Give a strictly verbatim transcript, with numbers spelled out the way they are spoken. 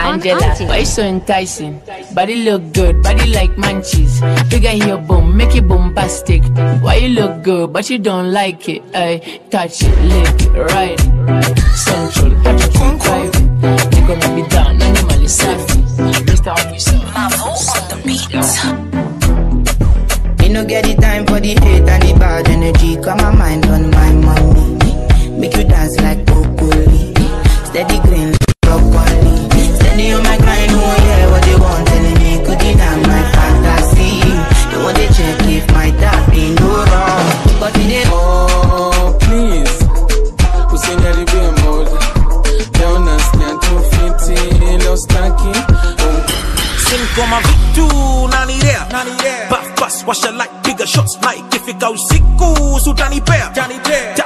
Angela, why you so enticing? Body look good, body like munchies. Figure here boom, make it bombastic. Why you look good, but you don't like it? I touch it, lick it, ride it. Central, touch it, drive it. You gonna be down, animally savvy. Mister Officer, Mavo on the beat. You no get the time for the hate and the bad energy. Got my mind on my mommy. Make you dance like broccoli. Steady green like broccoli. Steady on my grind, oh yeah, what they want telling me. Could it down my fantasy. They want to check if my tap ain't no wrong. But it ain't. Oh, please. Who's in the real mode? Don't understand too fifty. Lost stacking. Sing for my Victu, nani there, nani there. Buff bus, wash your like bigger shots like if it goes sick, so Danny Bear, Danny Bear.